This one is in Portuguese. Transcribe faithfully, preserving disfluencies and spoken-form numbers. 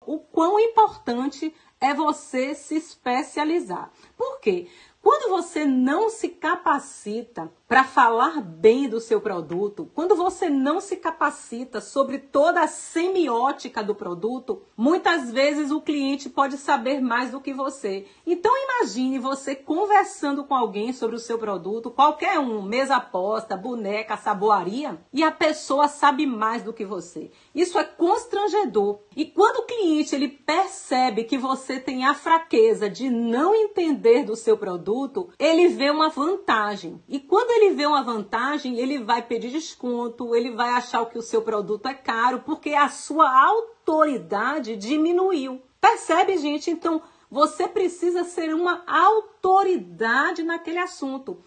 o quão importante é você se especializar. Por quê? Quando você não se capacita para falar bem do seu produto, quando você não se capacita sobre toda a semiótica do produto, muitas vezes o cliente pode saber mais do que você. Então imagine você conversando com alguém sobre o seu produto, qualquer um, mesa posta, boneca, saboaria, e a pessoa sabe mais do que você. Isso é constrangedor. E quando o cliente ele percebe que você tem a fraqueza de não entender do seu produto, ele vê uma vantagem. E quando ele vê uma vantagem, ele vai pedir desconto, ele vai achar que o seu produto é caro, porque a sua autoridade diminuiu. Percebe, gente? Então, você precisa ser uma autoridade naquele assunto.